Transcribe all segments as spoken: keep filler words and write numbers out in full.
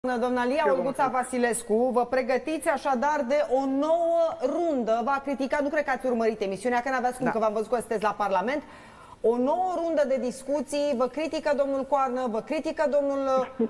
Doamna Lia Olguța Vasilescu, vă pregătiți așadar de o nouă rundă. V-a criticat, nu cred că ați urmărit emisiunea, că n-aveați cum, da. Că v-am văzut că sunteți la Parlament. O nouă rundă de discuții, vă critică domnul Coarnă, vă critică domnul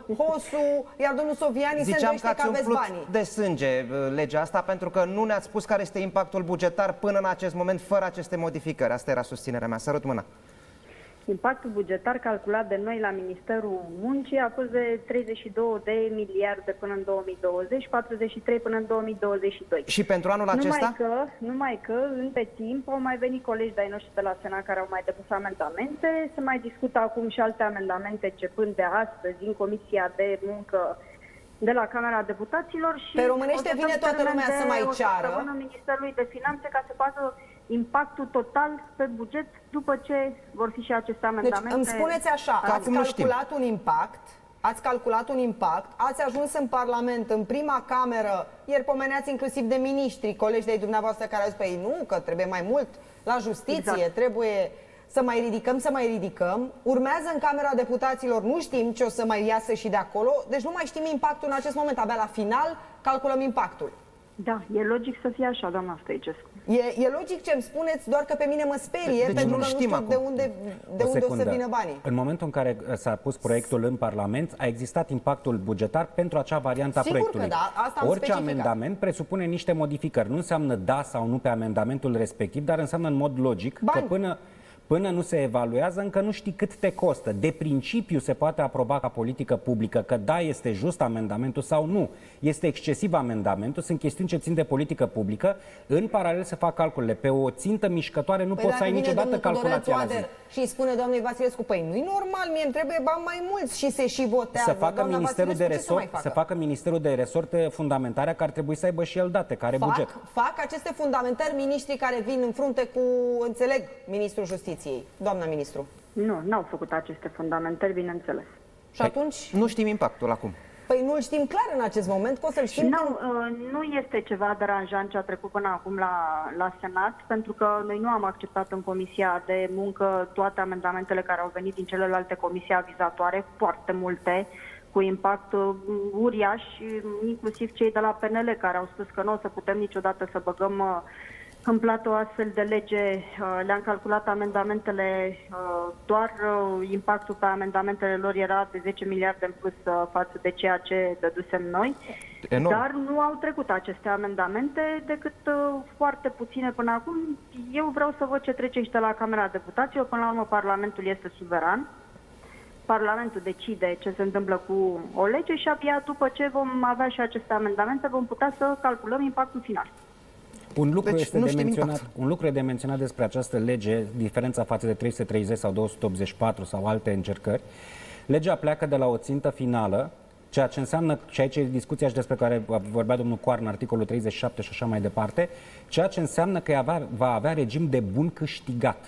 Hosu, iar domnul Soviani se îndoiește că, că aveți banii. De sânge legea asta, pentru că nu ne-ați spus care este impactul bugetar până în acest moment, fără aceste modificări. Asta era susținerea mea. Sărut mâna. Impactul bugetar calculat de noi la Ministerul Muncii a fost de treizeci și două de miliarde până în două mii douăzeci, patruzeci și trei până în două mii douăzeci și doi. Și pentru anul acesta? Numai că, numai că între timp au mai venit colegi de-ai noștri de la Senat care au mai depus amendamente. Se mai discută acum și alte amendamente începând de astăzi în Comisia de Muncă de la Camera Deputaților. Și pe românește vine toată lumea să mai ceară Ministerului de Finanțe ca să facă impactul total pe buget după ce vor fi și aceste amendamente. Deci îmi spuneți așa, ați calculat un impact, ați calculat un impact, ați ajuns în Parlament, în prima cameră, ieri pomeneați inclusiv de miniștri, colegi de-ai dumneavoastră care au zis, păi nu, că trebuie mai mult la justiție, exact. Trebuie să mai ridicăm, să mai ridicăm. Urmează în Camera Deputaților, nu știm ce o să mai iasă și de acolo, deci nu mai știm impactul în acest moment, abia la final calculăm impactul. Da, e logic să fie așa, doamna Stoicescu. E, e logic ce îmi spuneți, doar că pe mine mă sperie, deci pentru că nu știu acum de unde, de unde o să vină banii. În momentul în care s-a pus proiectul în Parlament, a existat impactul bugetar pentru acea variantă a proiectului. Sigur că da, asta am Orice specificat. amendament presupune niște modificări. Nu înseamnă da sau nu pe amendamentul respectiv, dar înseamnă în mod logic bani. Că până... Până nu se evaluează, încă nu știi cât te costă. De principiu se poate aproba ca politică publică că da, este just amendamentul sau nu. Este excesiv amendamentul, sunt chestiuni ce țin de politică publică. În paralel se fac calculele. Pe o țintă mișcătoare nu păi poți să ai niciodată calculația la zi. Și îi spune doamnei Vasilescu, păi nu-i normal, mie îmi trebuie bani mai mulți și se și votează. Să facă Ministerul de Resort, să facă Ministerul de Resort fundamentarea, că ar trebui să aibă și el date, care fac, buget. Fac aceste fundamentări miniștrii care vin în frunte cu, înțeleg, Ministrul Justiției. Doamna ministru. Nu, n-au făcut aceste fundamentări, bineînțeles. Și atunci? Nu știm impactul acum. Păi nu-l știm clar în acest moment, că o să-l știm. Nu, când... nu este ceva deranjant ce a trecut până acum la, la Senat, pentru că noi nu am acceptat în Comisia de Muncă toate amendamentele care au venit din celelalte comisii avizatoare, foarte multe, cu impact uriaș, inclusiv cei de la P N L care au spus că nu o să putem niciodată să băgăm în plată o astfel de lege. Le-am calculat amendamentele, doar impactul pe amendamentele lor era de zece miliarde în plus față de ceea ce dădusem noi. Enorm. Dar nu au trecut aceste amendamente decât foarte puține până acum. Eu vreau să văd ce trece și de la Camera Deputaților. Până la urmă, Parlamentul este suveran. Parlamentul decide ce se întâmplă cu o lege și abia după ce vom avea și aceste amendamente vom putea să calculăm impactul final. Un lucru, deci, este de menționat, un lucru e de menționat despre această lege, diferența față de trei sute treizeci sau două sute optzeci și patru sau alte încercări. Legea pleacă de la o țintă finală, ceea ce înseamnă, și aici e discuția și despre care vorbea domnul Coarnă, articolul treizeci și șapte și așa mai departe, ceea ce înseamnă că avea, va avea regim de bun câștigat.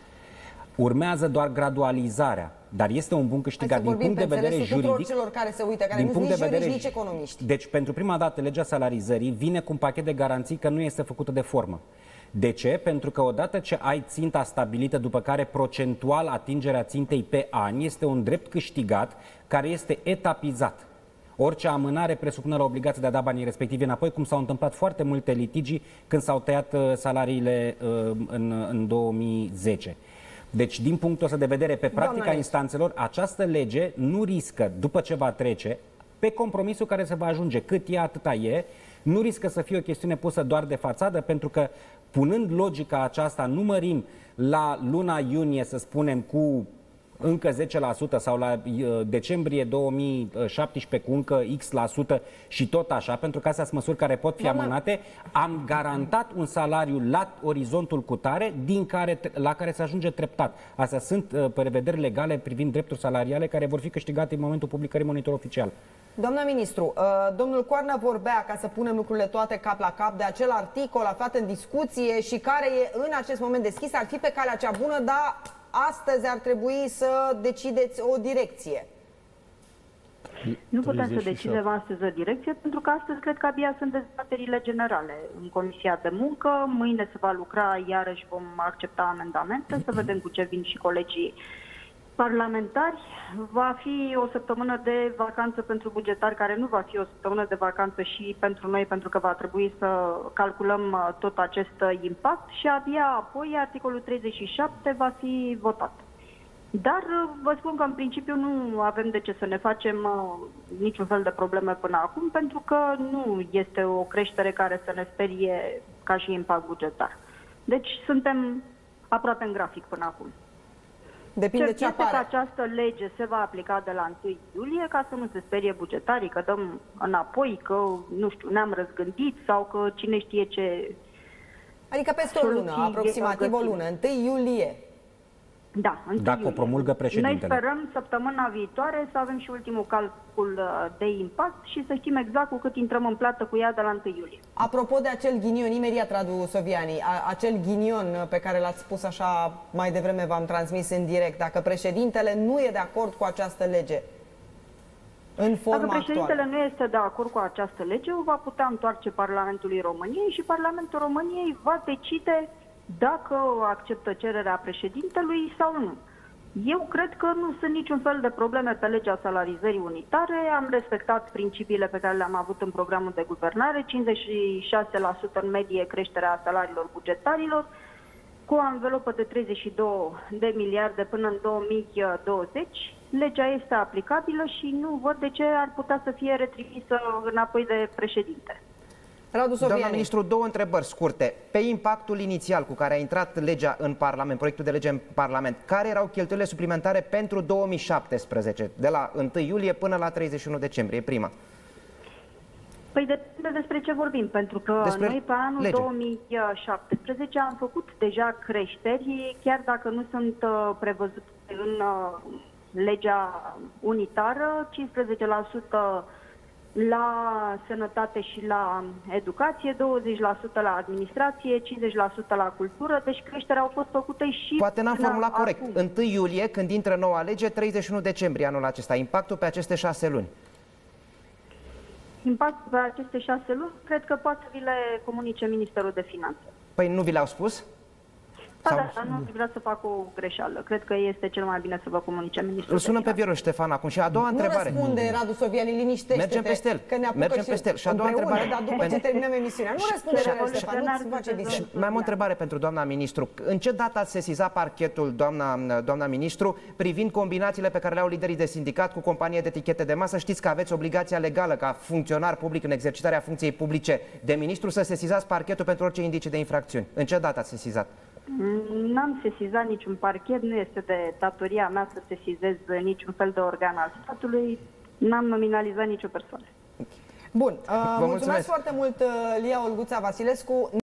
Urmează doar gradualizarea, dar este un bun câștigat din punct de vedere juridic. Celor care se uită, care din punct de vedere nici economiști. Deci, pentru prima dată, legea salarizării vine cu un pachet de garanții că nu este făcută de formă. De ce? Pentru că odată ce ai ținta stabilită, după care procentual atingerea țintei pe ani, este un drept câștigat care este etapizat. Orice amânare presupune la obligația de a da banii respectivi înapoi, cum s-au întâmplat foarte multe litigii când s-au tăiat salariile în, în două mii zece. Deci, din punctul ăsta de vedere, pe practica Doamne. instanțelor, această lege nu riscă, după ce va trece, pe compromisul care se va ajunge, cât e, atâta e, nu riscă să fie o chestiune pusă doar de fațadă, pentru că, punând logica aceasta, numărim la luna iunie, să spunem, cu încă zece la sută sau la uh, decembrie două mii șaptesprezece cu încă X la sută și tot așa, pentru că astea sunt măsuri care pot fi Doamne. amânate, am garantat un salariu la orizontul cutare din care, la care se ajunge treptat. Astea sunt uh, prevederi legale privind drepturi salariale care vor fi câștigate în momentul publicării monitor oficial. Doamna ministru, uh, domnul Coarnă vorbea, ca să punem lucrurile toate cap la cap, de acel articol aflat în discuție și care e în acest moment deschis, ar fi pe calea cea bună, dar astăzi ar trebui să decideți o direcție. Nu putem să decidem astăzi o direcție, pentru că astăzi cred că abia sunt dezbaterile generale în Comisia de Muncă. Mâine se va lucra, iarăși vom accepta amendamente, să vedem cu ce vin și colegii Parlamentari, va fi o săptămână de vacanță pentru bugetari, care nu va fi o săptămână de vacanță și pentru noi, pentru că va trebui să calculăm tot acest impact și abia apoi articolul treizeci și șapte va fi votat. Dar vă spun că în principiu nu avem de ce să ne facem uh, niciun fel de probleme până acum, pentru că nu este o creștere care să ne sperie ca și impact bugetar. Deci suntem aproape în grafic până acum. Depinde Cert ce este apare. că această lege se va aplica de la întâi iulie, ca să nu se sperie bugetarii, că dăm înapoi, că, nu știu, ne-am răzgândit sau că cine știe ce... Adică peste o lună, aproximativ o lună, întâi iulie. Da, Dacă o promulgă președintele. Noi sperăm săptămâna viitoare să avem și ultimul calcul de impact și să știm exact cu cât intrăm în plată cu ea de la întâi iulie. Apropo de acel ghinion, imediat, Radu Soviani, a, acel ghinion pe care l-ați spus așa mai devreme, v-am transmis în direct, dacă președintele nu e de acord cu această lege în forma Dacă președintele actuală, nu este de acord cu această lege, o va putea întoarce Parlamentului României și Parlamentul României va decide dacă acceptă cererea președintelui sau nu. Eu cred că nu sunt niciun fel de probleme pe legea salarizării unitare. Am respectat principiile pe care le-am avut în programul de guvernare, cincizeci și șase la sută în medie creșterea salariilor bugetarilor, cu o anvelopă de treizeci și două de miliarde până în două mii douăzeci. Legea este aplicabilă și nu văd de ce ar putea să fie retrimisă înapoi de președinte. Radu Soviani. Doamna ministru, două întrebări scurte. Pe impactul inițial cu care a intrat legea în Parlament, proiectul de lege în Parlament, care erau cheltuielile suplimentare pentru două mii șaptesprezece, de la întâi iulie până la treizeci și unu decembrie, prima? Păi depinde despre ce vorbim, pentru că despre noi pe anul lege. două mii șaptesprezece am făcut deja creșteri, chiar dacă nu sunt uh, prevăzute în uh, legea unitară, cincisprezece la sută la sănătate și la educație, douăzeci la sută la administrație, cincizeci la sută la cultură, deci creșterea au fost făcute și... Poate n-am formulat corect. întâi iulie, când intră noua lege, treizeci și unu decembrie anul acesta. Impactul pe aceste șase luni. Impactul pe aceste șase luni, cred că poate să vi le comunice Ministerul de Finanțe. Păi nu vi le-au spus? Da, da, dar nu vreau să fac o greșeală. Cred că este cel mai bine să vă comunice ministrul. Îl sunăm pe Viorel Ștefan acum. Și a doua nu întrebare. Nu răspunde, Radu Soviani, liniștește-te. Mergem peste el. Că ne Mergem peste el. Și a doua întrebare. Dar după ce terminăm emisiunea. Nu răspunde, Viorel Ștefan, nu-ți face visă. Mai am o întrebare pentru doamna ministru. În ce dată ați sesizat parchetul, doamna, doamna ministru, privind combinațiile pe care le au liderii de sindicat cu companie de etichete de masă? Știți că aveți obligația legală ca funcționar public în exercitarea funcției publice de ministru să sesizați parchetul pentru orice indicii de infracțiuni. În ce dată ați sesizat? N-am sesizat niciun parchet, nu este de datoria mea să sesizez niciun fel de organ al statului, n-am nominalizat nicio persoană. Bun, uh, mulțumesc. mulțumesc foarte mult, Lia Olguța Vasilescu.